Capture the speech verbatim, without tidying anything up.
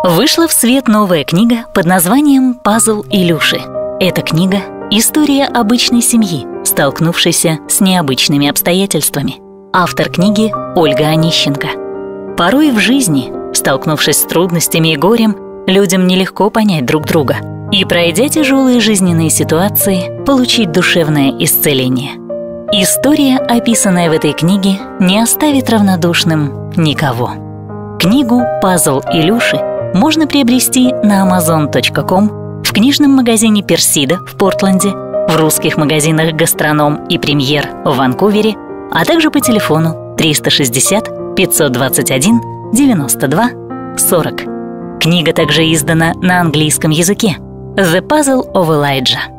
Вышла в свет новая книга под названием «Пазл Илюши». Эта книга – история обычной семьи, столкнувшейся с необычными обстоятельствами. Автор книги – Ольга Онищенко. Порой в жизни, столкнувшись с трудностями и горем, людям нелегко понять друг друга и, пройдя тяжелые жизненные ситуации, получить душевное исцеление. История, описанная в этой книге, не оставит равнодушным никого. Книгу «Пазл Илюши» можно приобрести на амазон точка ком, в книжном магазине «Персида» в Портленде, в русских магазинах «Гастроном» и «Премьер» в Ванкувере, а также по телефону триста шестьдесят пятьсот двадцать один девяносто два сорок. Книга также издана на английском языке «The Puzzle of Elijah».